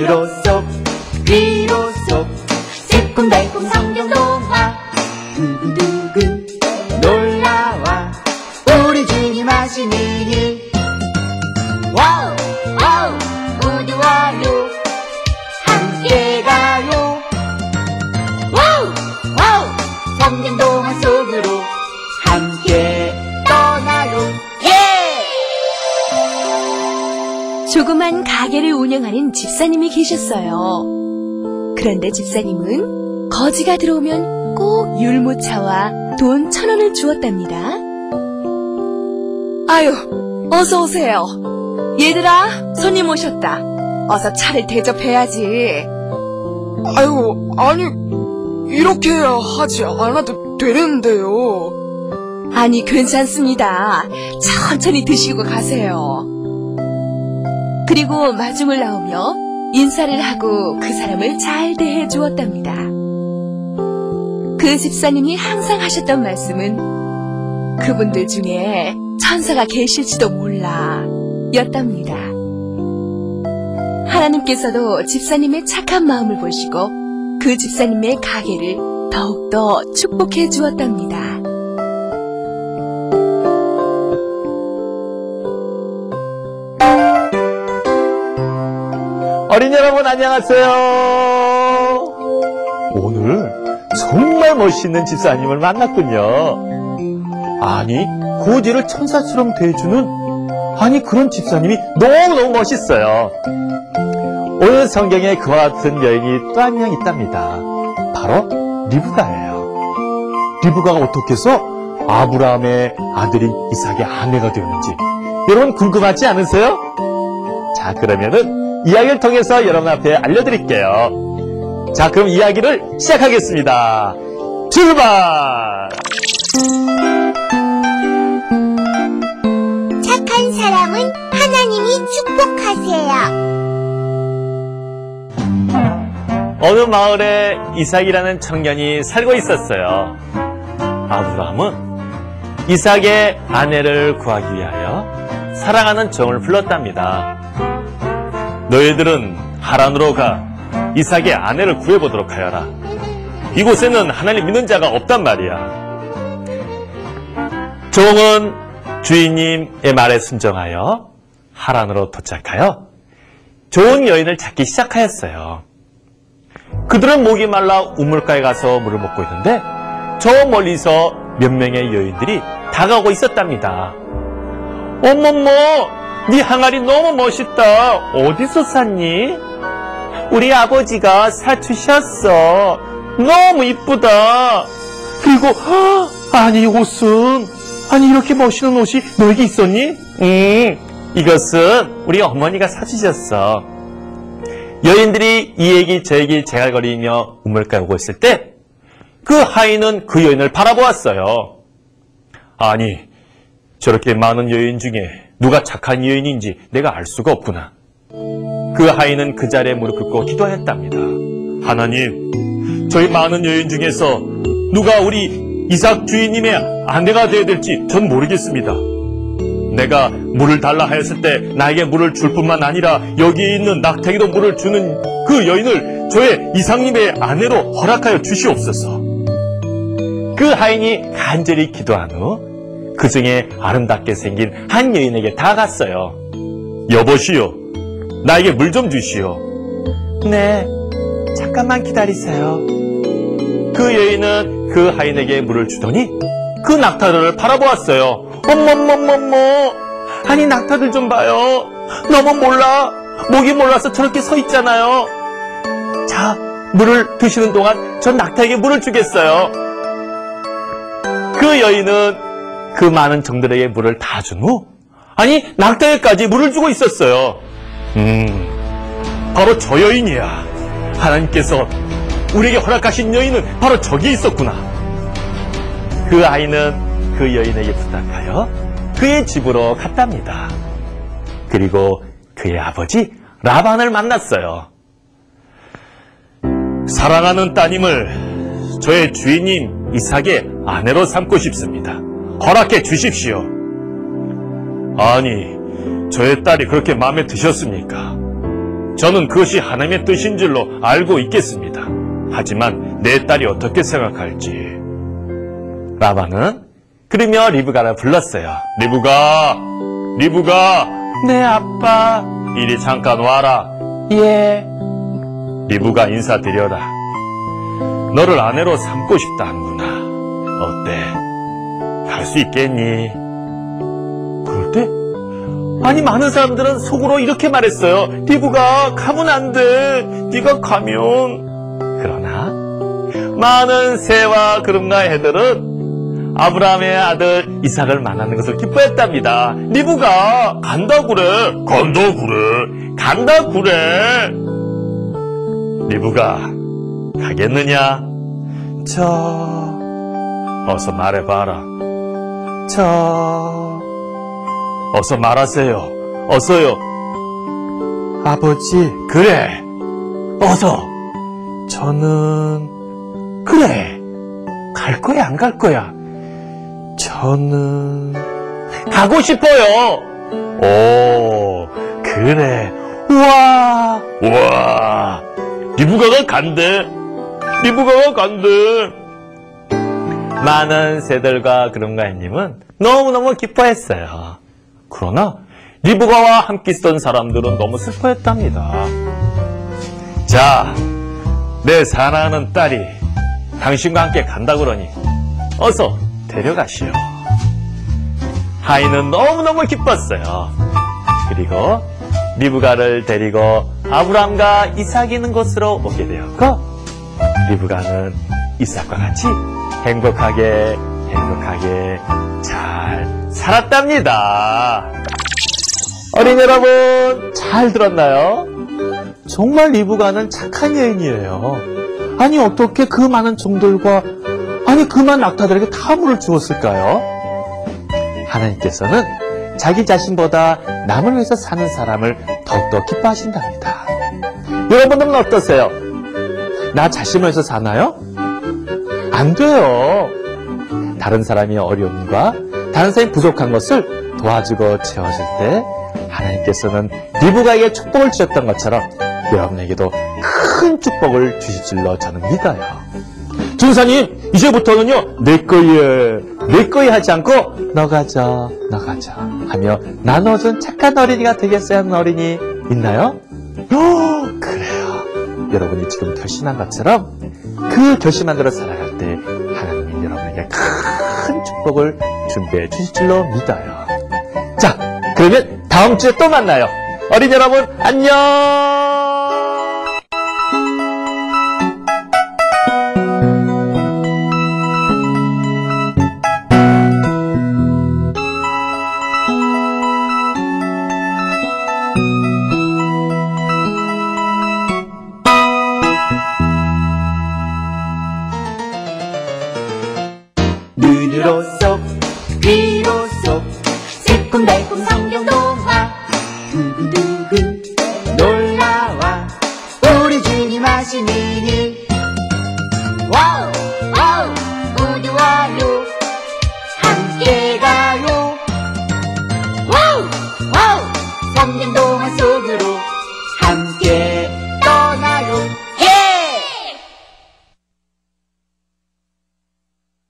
안으로 쏙 귀로 쏙 새콤달콤 성경동화 두근두근 놀라와 우리 주님 하시는 일 와우 와우 모두 와요 함께 가요 와우 와우 성경동화 속으로 함께 떠나요 예! 조그만 가게를 운영하는 집사님이 계셨어요. 그런데 집사님은 거지가 들어오면 꼭 율무차와 돈 1,000원을 주었답니다. 아유, 어서 오세요. 얘들아, 손님 오셨다. 어서 차를 대접해야지. 아유, 아니, 이렇게 하지 않아도 되는데요. 아니, 괜찮습니다. 천천히 드시고 가세요. 그리고 마중을 나오며 인사를 하고 그 사람을 잘 대해 주었답니다. 그 집사님이 항상 하셨던 말씀은 그분들 중에 천사가 계실지도 몰라 였답니다. 하나님께서도 집사님의 착한 마음을 보시고 그 집사님의 가게를 더욱더 축복해 주었답니다. 어린이 여러분 안녕하세요. 오늘 정말 멋있는 집사님을 만났군요. 아니 고지를 천사처럼 대해주는 그런 집사님이 너무너무 멋있어요. 오늘 성경에 그와 같은 여인이 또 한 명 있답니다. 바로 리브가예요. 리브가가 어떻게 해서 아브라함의 아들인 이삭의 아내가 되었는지 여러분 궁금하지 않으세요? 자, 그러면은 이야기를 통해서 여러분 앞에 알려드릴게요. 자, 그럼 이야기를 시작하겠습니다. 출발! 착한 사람은 하나님이 축복하세요. 어느 마을에 이삭이라는 청년이 살고 있었어요. 아브라함은 이삭의 아내를 구하기 위하여 사랑하는 종을 불렀답니다. 너희들은 하란으로 가 이삭의 아내를 구해보도록 하여라. 이곳에는 하나님 믿는 자가 없단 말이야. 종은 주인님의 말에 순종하여 하란으로 도착하여 좋은 여인을 찾기 시작하였어요. 그들은 목이 말라 우물가에 가서 물을 먹고 있는데 저 멀리서 몇 명의 여인들이 다가오고 있었답니다. 어머머, 네 항아리 너무 멋있다. 어디서 샀니? 우리 아버지가 사주셨어. 너무 이쁘다. 그리고 아니 옷은 이렇게 멋있는 옷이 너에게 있었니? 이것은 우리 어머니가 사주셨어. 여인들이 이 얘기 저 얘기 재갈거리며 우물가에 오고 있을 때 그 하인은 그 여인을 바라보았어요. 아니 저렇게 많은 여인 중에 누가 착한 여인인지 내가 알 수가 없구나. 그 하인은 그 자리에 무릎 꿇고 기도하였답니다. 하나님, 저희 많은 여인 중에서 누가 우리 이삭 주인님의 아내가 되어야 될지 전 모르겠습니다. 내가 물을 달라 하였을 때 나에게 물을 줄 뿐만 아니라 여기에 있는 낙타에게도 물을 주는 그 여인을 저의 이삭님의 아내로 허락하여 주시옵소서. 그 하인이 간절히 기도한 후 그 중에 아름답게 생긴 한 여인에게 다가갔어요. 여보시오, 나에게 물 좀 주시오. 네, 잠깐만 기다리세요. 그 여인은 그 하인에게 물을 주더니 그 낙타들을 바라보았어요. 어머머머머, 아니 낙타들 좀 봐요. 너무 몰라. 목이 몰라서 저렇게 서 있잖아요. 자, 물을 드시는 동안 전 낙타에게 물을 주겠어요. 그 여인은 그 많은 종들에게 물을 다 준 후 낙타에게까지 물을 주고 있었어요. 바로 저 여인이야. 하나님께서 우리에게 허락하신 여인은 바로 저기 있었구나. 그 아이는 그 여인에게 부탁하여 그의 집으로 갔답니다. 그리고 그의 아버지 라반을 만났어요. 사랑하는 따님을 저의 주인님 이삭의 아내로 삼고 싶습니다. 허락해 주십시오. 아니, 저의 딸이 그렇게 마음에 드셨습니까? 저는 그것이 하나님의 뜻인 줄로 알고 있겠습니다. 하지만 내 딸이 어떻게 생각할지. 라반은 그러며 리브가를 불렀어요. 리브가, 네 아빠, 이리 잠깐 와라. 예. 리브가 인사드려라. 너를 아내로 삼고 싶다 하는구나. 어때? 갈 수 있겠니? 그럴 때? 아니, 많은 사람들은 속으로 이렇게 말했어요. 리브가 가면 안 돼. 네가 가면. 그러나 많은 새와 그름과 해들은 아브라함의 아들 이삭을 만나는 것을 기뻐했답니다. 리브가 간다 그래. 리브가 가겠느냐? 어서 말해봐라. 어서 말하세요. 어서요. 아버지. 그래. 어서. 저는. 그래. 갈 거야, 안 갈 거야? 저는. 가고 싶어요. 오, 그래. 우와. 리브가가 간대. 많은 새들과 그름과 해님은 너무너무 기뻐했어요. 그러나 리브가와 함께 있었던 사람들은 너무 슬퍼했답니다. 자, 내 사랑하는 딸이 당신과 함께 간다 그러니 어서 데려가시오. 하인은 너무너무 기뻤어요. 그리고 리브가를 데리고 아브람과 이삭이 있는 곳으로 오게 되었고, 리브가는 이삭과 같이 행복하게 잘 살았답니다. 어린 여러분, 잘 들었나요? 정말 리브가는 착한 여인이에요. 아니, 어떻게 그 많은 종들과 그 많은 낙타들에게 탐을 주었을까요? 하나님께서는 자기 자신보다 남을 위해서 사는 사람을 더욱더 기뻐하신답니다. 여러분들은 어떠세요? 나 자신을 위해서 사나요? 안 돼요. 다른 사람의 어려움과 다른 사람이 부족한 것을 도와주고 채워줄 때 하나님께서는 리브가에게 축복을 주셨던 것처럼 여러분에게도 큰 축복을 주실 줄로 저는 믿어요. 전사님, 이제부터는요, 내 거에 하지 않고 너 가져 하며 나눠준 착한 어린이가 되겠어야 하는 어린이 있나요? 그래요. 여러분이 지금 결심한 것처럼 그 결심한 대로 살아갈 때 하나님이 여러분에게 큰 축복을 준비해 주실 줄로 믿어요. 자, 그러면 다음 주에 또 만나요. 어린이 여러분, 안녕!